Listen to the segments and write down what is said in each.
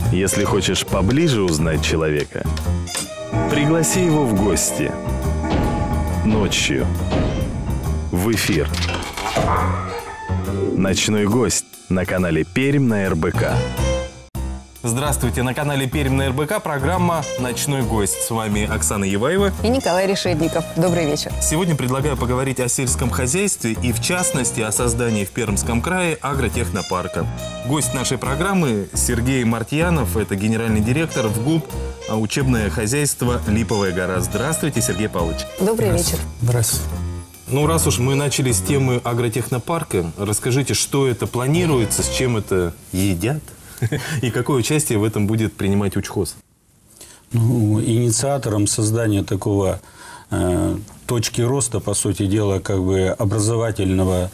Если хочешь поближе узнать человека, пригласи его в гости. Ночью. В эфир. «Ночной гость» на канале «Пермь» на РБК. Здравствуйте, на канале «Пермь» на РБК программа «Ночной гость». С вами Оксана Еваева и Николай Решетников. Добрый вечер. Сегодня предлагаю поговорить о сельском хозяйстве и, в частности, о создании в Пермском крае агротехнопарка. Гость нашей программы Сергей Мартьянов, это генеральный директор ВГУП «Учебное хозяйство Липовая гора». Здравствуйте, Сергей Павлович. Добрый вечер. Здравствуйте. Ну, раз уж мы начали с темы агротехнопарка, расскажите, что это планируется, с чем это едят? И какое участие в этом будет принимать учхоз? Ну, инициатором создания такого точки роста, по сути дела, как бы образовательного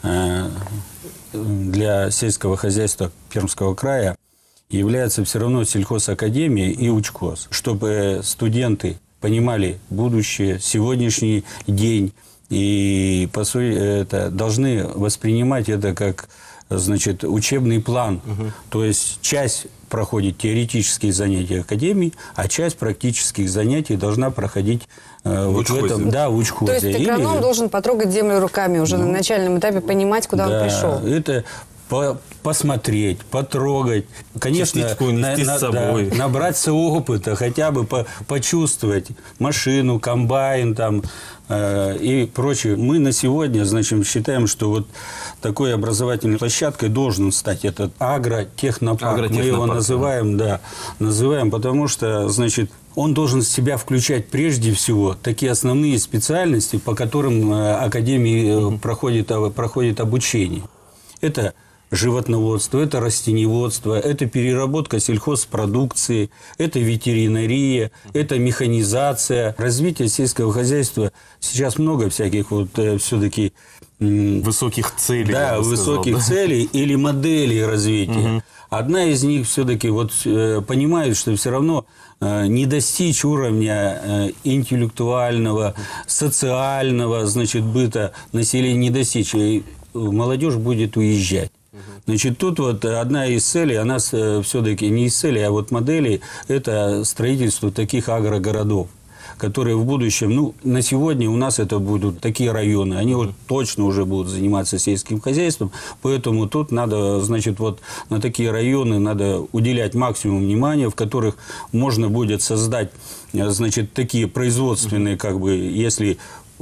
для сельского хозяйства Пермского края является все равно сельхозакадемия и учхоз. Чтобы студенты понимали будущее, сегодняшний день и, по сути, это должны воспринимать это как... Значит, учебный план. То есть часть проходит теоретические занятия академии, а часть практических занятий должна проходить вот в этом, да, в учхозе. То есть агроном должен потрогать землю руками уже на начальном этапе, понимать, куда он пришел. Это посмотреть, потрогать, конечно, набраться опыта, хотя бы почувствовать машину, комбайн там, и прочее. Мы на сегодня, значит, считаем, что вот такой образовательной площадкой должен стать этот агротехнопарк. Мы его называем, да, потому что, значит, он должен в себя включать прежде всего такие основные специальности, по которым академии проходит обучение. Это животноводство, это растениеводство, это переработка сельхозпродукции, это ветеринария, это механизация. Развитие сельского хозяйства сейчас много всяких вот все-таки... Высоких целей. Да, высоких целей или моделей развития. Одна из них все-таки вот понимает, что все равно не достичь уровня интеллектуального, социального, значит, быта населения не достичь. И молодежь будет уезжать. Значит, тут вот одна из целей, она все-таки не из целей, а вот моделей, это строительство таких агрогородов, которые в будущем, ну, на сегодня у нас это будут такие районы, они вот точно уже будут заниматься сельским хозяйством, поэтому тут надо, значит, вот на такие районы надо уделять максимум внимания, в которых можно будет создать, значит, такие производственные, как бы, если...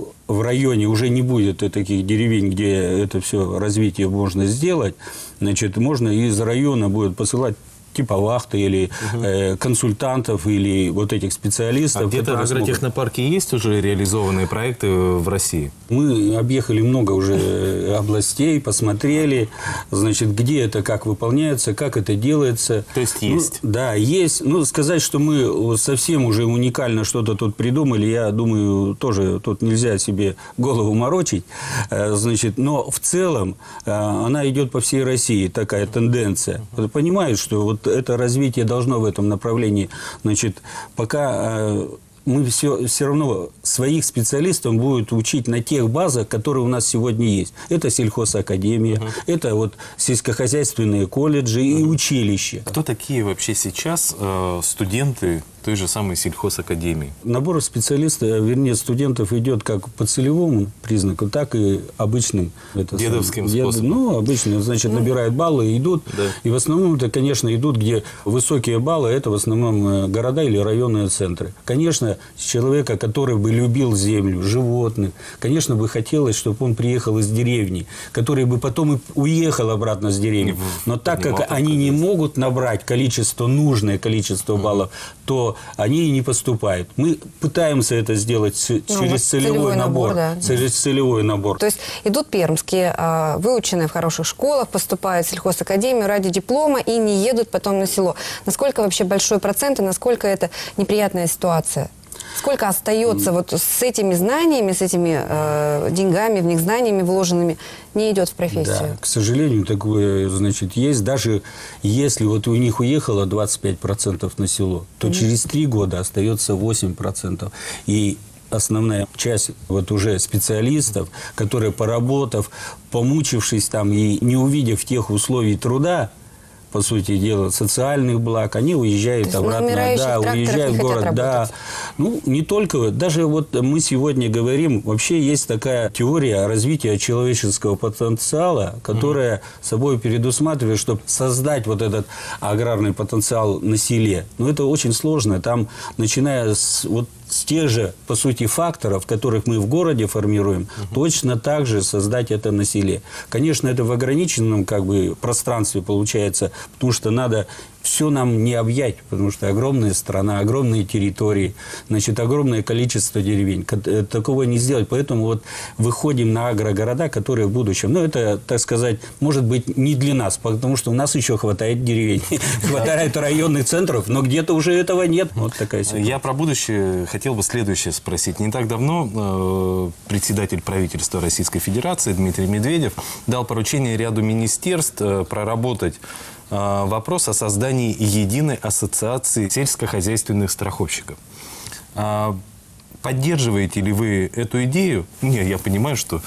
в районе уже не будет таких деревень, где это все развитие можно сделать, значит, можно из района будет посылать типа вахты или консультантов, или вот этих специалистов. А где-то в агротехнопарке есть уже реализованные проекты в России? Мы объехали много уже областей, посмотрели, значит, где это, как выполняется, как это делается. То есть есть? Ну, да, есть. Ну, сказать, что мы совсем уже уникально что-то тут придумали, я думаю, тоже тут нельзя себе голову морочить. Значит, но в целом она идет по всей России, такая тенденция. Понимают, что вот это развитие должно в этом направлении. Значит, пока мы все равно своих специалистов будут учить на тех базах, которые у нас сегодня есть. Это сельхозакадемия, это вот сельскохозяйственные колледжи и училища. Кто такие вообще сейчас студенты той же самой сельхозакадемии? Набор специалистов, вернее, студентов идет как по целевому признаку, так и обычным. Дедовским способом. Ну, обычно, значит, набирают баллы и идут. Да. И в основном это, конечно, идут, где высокие баллы, это в основном города или районные центры. Конечно, человека, который бы любил землю, животных, конечно, бы хотелось, чтобы он приехал из деревни, который бы потом и уехал обратно с деревни. Но так как они не могут набрать нужное количество баллов, то они и не поступают. Мы пытаемся это сделать через целевой набор. Через целевой набор. То есть идут пермские, выученные в хороших школах, поступают в сельхозакадемию ради диплома и не едут потом на село. Насколько вообще большой процент и насколько это неприятная ситуация? Сколько остается вот с этими знаниями, с этими деньгами, в них знаниями вложенными, не идет в профессию? Да, к сожалению, такое, значит, есть. Даже если вот у них уехало 25% на село, то через 3 года остается 8%. И основная часть вот уже специалистов, которые, поработав, помучившись там и не увидев тех условий труда, по сути дела, социальных благ, они уезжают обратно, да, уезжают в город, да. Ну, не только, даже вот мы сегодня говорим, вообще есть такая теория развития человеческого потенциала, которая собой предусматривает, чтобы создать вот этот аграрный потенциал на селе. Но это очень сложно, там, начиная с тех же, по сути, факторов, которых мы в городе формируем, точно так же создать это на селе. Конечно, это в ограниченном как бы пространстве получается, потому что надо все нам не объять, потому что огромная страна, огромные территории, значит, огромное количество деревень. Такого не сделать. Поэтому вот выходим на агрогорода, которые в будущем, ну, это, так сказать, может быть, не для нас, потому что у нас еще хватает деревень, хватает районных центров, но где-то уже этого нет. Вот такая ситуация. Я про будущее хотел бы следующее спросить. Не так давно председатель правительства Российской Федерации Дмитрий Медведев дал поручение ряду министерств проработать вопрос о создании единой ассоциации сельскохозяйственных страховщиков. Поддерживаете ли вы эту идею? Не, я понимаю, что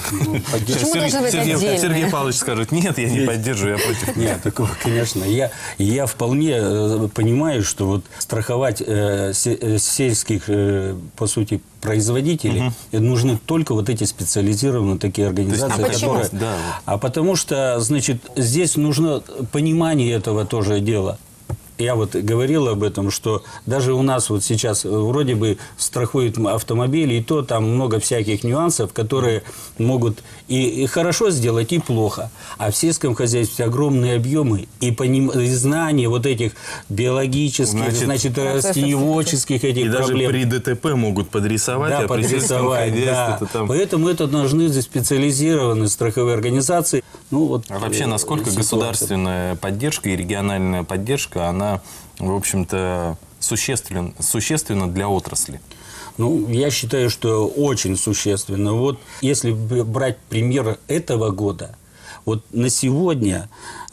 Сергей Павлович скажет, нет, я не поддерживаю, я против. Нет, такого, конечно. Я вполне понимаю, что вот страховать сельских, по сути, производителей, нужны только вот эти специализированные такие организации. Которые... А потому что, значит, здесь нужно понимание этого тоже дела. Я вот говорил об этом, что даже у нас вот сейчас вроде бы страхуют автомобили, и то там много всяких нюансов, которые могут и хорошо сделать, и плохо. А в сельском хозяйстве огромные объемы и знания вот этих биологических, значит растениеводческих этих проблем. И даже при ДТП могут подрисовать, да, а при сельском хозяйстве там... Поэтому это нужны специализированные страховые организации. Ну, вот, а вообще, насколько государственная поддержка и региональная поддержка, она, в общем-то, существенно для отрасли? Ну, я считаю, что очень существенно. Вот если брать пример этого года, вот на сегодня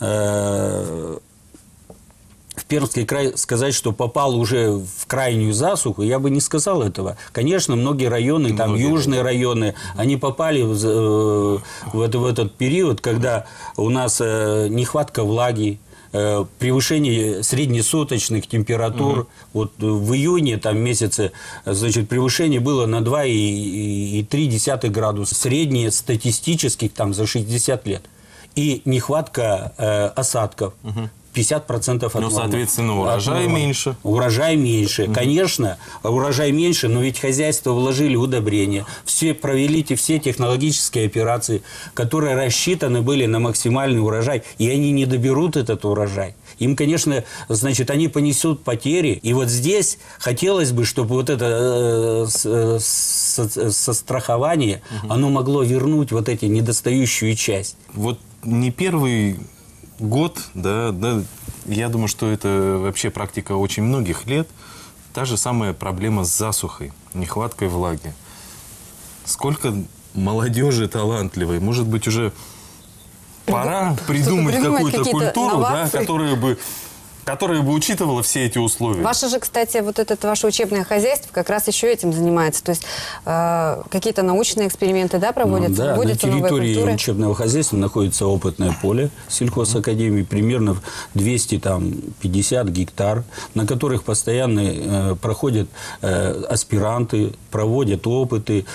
в Пермский край сказать, что попал уже в крайнюю засуху, я бы не сказал этого. Конечно, многие районы, там южные районы, они попали в этот период, когда у нас нехватка влаги, превышение среднесуточных температур. Вот в июне там месяце, значит, превышение было на 2,3 градуса. Среднее статистических там за 60 лет. И нехватка осадков. 50% от нормы. Ну, соответственно, урожай меньше. Урожай меньше. Конечно, урожай меньше, но ведь хозяйства вложили удобрения. Все провели все технологические операции, которые рассчитаны были на максимальный урожай. И они не доберут этот урожай. Им, конечно, значит, они понесут потери. И вот здесь хотелось бы, чтобы вот это сострахование, оно могло вернуть вот эти недостающую часть. Вот не первый год, да, я думаю, что это вообще практика очень многих лет. Та же самая проблема с засухой, нехваткой влаги. Сколько молодежи талантливой, может быть, уже пора придумать какую-то культуру, да, которая бы учитывала все эти условия. Ваше же, кстати, вот это ваше учебное хозяйство как раз еще этим занимается. То есть какие-то научные эксперименты, да, проводятся? Да, на территории учебного хозяйства находится опытное поле сельхозакадемии, примерно 250 гектар, на которых постоянно проходят аспиранты, проводят опыты,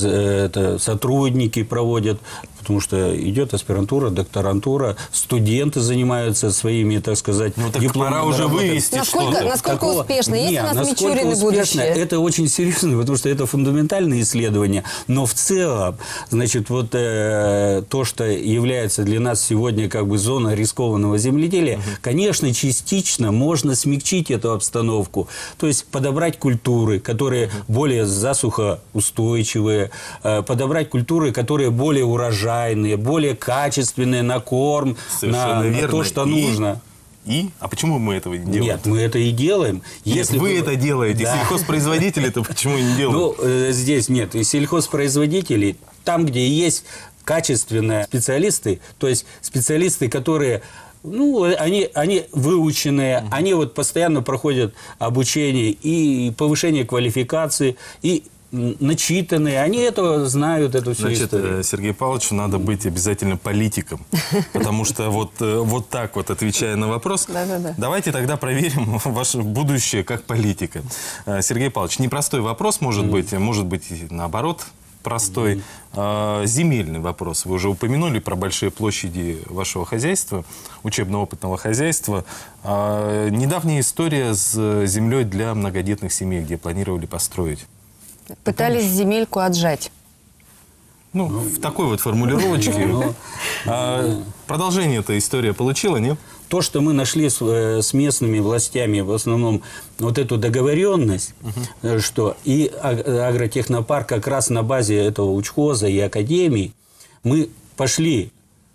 сотрудники проводят. Потому что идет аспирантура, докторантура, студенты занимаются своими, так сказать, дипломами. Пора уже вывести что-то. Насколько успешно? Есть у нас Мичурины будущее? Это очень серьезно, потому что это фундаментальные исследования. Но в целом, значит, вот то, что является для нас сегодня как бы зона рискованного земледелия, конечно, частично можно смягчить эту обстановку. То есть подобрать культуры, которые более засухоустойчивые, подобрать культуры, которые более урожайные, более качественные на корм, на то, что нужно. А почему мы этого не делаем? Нет, мы это и делаем. Если вы это делаете, да. Сельхозпроизводители-то почему не делают? Ну, здесь нет. И сельхозпроизводители, там, где есть качественные специалисты, то есть специалисты, которые... Ну, они выученные, они вот постоянно проходят обучение и повышение квалификации, и начитанные, они это знают, эту всю Значит, историю. Сергею Павловичу надо быть обязательно политиком. Потому что вот так вот, отвечая на вопрос, Да-да-да. давайте тогда проверим ваше будущее как политика. Сергей Павлович, непростой вопрос может быть и наоборот простой. Земельный вопрос. Вы уже упомянули про большие площади вашего хозяйства, учебно-опытного хозяйства. Недавняя история с землей для многодетных семей, где планировали построить. Пытались земельку отжать. Ну, в такой вот формулировочке. Продолжение эта история получила, нет? То, что мы нашли с местными властями, в основном вот эту договоренность, что и агротехнопарк как раз на базе этого учхоза и академии, мы пошли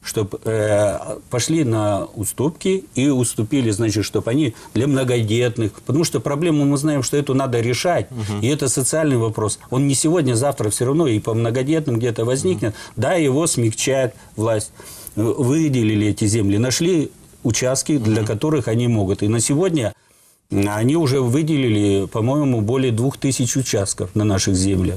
на уступки и уступили, значит, чтобы они для многодетных, потому что проблему мы знаем, что эту надо решать, и это социальный вопрос. Он не сегодня, завтра все равно и по многодетным где-то возникнет, да, его смягчает власть. Выделили эти земли, нашли участки, для которых они могут. И на сегодня они уже выделили, по-моему, более 2000 участков на наших землях.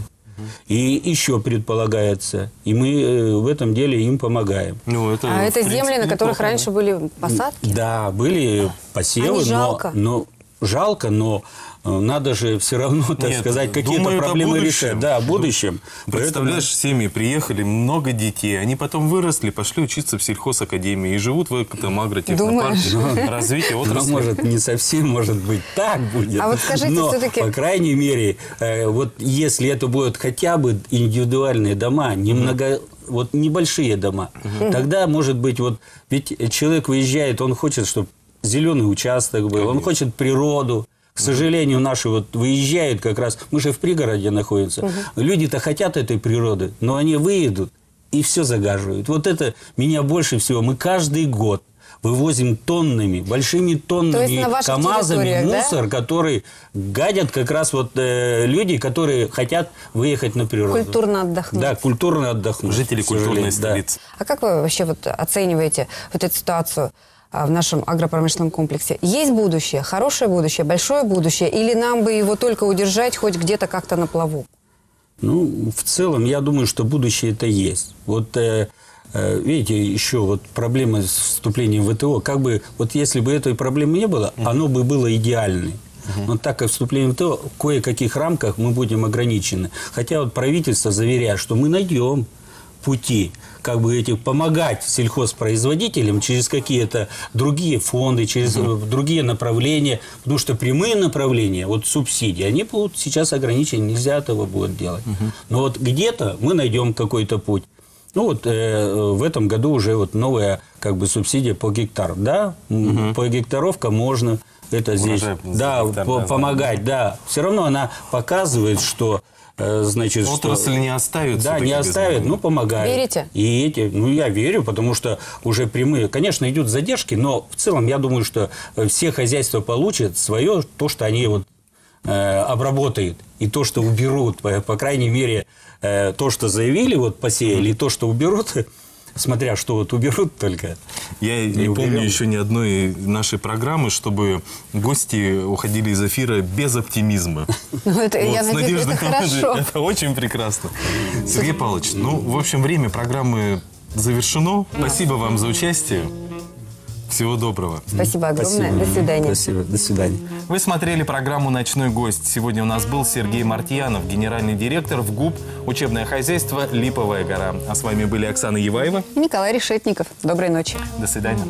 И еще предполагается. И мы в этом деле им помогаем. Ну, это земли, на которых раньше были посадки? Да, были посевы. Они жалко? Жалко, но надо же все равно, так сказать, какие-то проблемы решать. Да, в будущем. Представляешь, семьи приехали, много детей, они потом выросли, пошли учиться в сельхозакадемии и живут в этом агротехнопарке. Развитие отрасли. Может, не совсем, может быть, так будет. А вот скажите, но, все-таки... по крайней мере, вот если это будут хотя бы индивидуальные дома, вот небольшие дома, тогда, может быть, вот ведь человек выезжает, он хочет, чтобы зеленый участок был, он хочет природу. К сожалению, наши вот выезжают как раз, мы же в пригороде находимся, люди-то хотят этой природы, но они выедут и все загаживают. Вот это меня больше всего. Мы каждый год вывозим тоннами, большими тоннами, КАМАЗами мусор, да? Который гадят как раз вот люди, которые хотят выехать на природу. Культурно отдохнуть. Да, культурно отдохнуть. Жители культурной столицы. Да. А как вы вообще вот оцениваете вот эту ситуацию в нашем агропромышленном комплексе? Есть будущее, хорошее будущее, большое будущее? Или нам бы его только удержать хоть где-то как-то на плаву? Ну, в целом, я думаю, что будущее это есть. Вот, видите, еще вот проблема с вступлением в ВТО. Как бы, вот если бы этой проблемы не было, оно бы было идеальной. Но так как вступление в ВТО, в кое-каких рамках мы будем ограничены. Хотя вот правительство заверяет, что мы найдем пути, как бы помогать сельхозпроизводителям через какие-то другие фонды, через другие направления, потому что прямые направления, вот субсидии, они будут сейчас ограничены, нельзя этого будет делать. Но вот где-то мы найдем какой-то путь. Ну вот в этом году уже вот новая как бы субсидия по гектару, да, по гектаровка можно это здесь, да, помогать, да. Все равно она показывает, что значит, отрасль не оставит. Да, не оставит, но помогает. Верите? И я верю, потому что уже прямые, конечно, идут задержки, но в целом я думаю, что все хозяйства получат свое, то, что они вот обработают, и то, что уберут, по крайней мере, то, что заявили, вот посеяли, и то, что уберут, смотря что вот уберут только. Я не помню еще ни одной нашей программы, чтобы гости уходили из эфира без оптимизма. Я надеюсь, это хорошо. Это очень прекрасно. Сергей Павлович, ну, в общем, время программы завершено. Спасибо вам за участие. Всего доброго. Спасибо огромное. Спасибо. До свидания. Спасибо. До свидания. Вы смотрели программу «Ночной гость». Сегодня у нас был Сергей Мартьянов, генеральный директор в ГУП «Учебное хозяйство «Липовая гора». А с вами были Оксана Еваева и Николай Решетников. Доброй ночи. До свидания.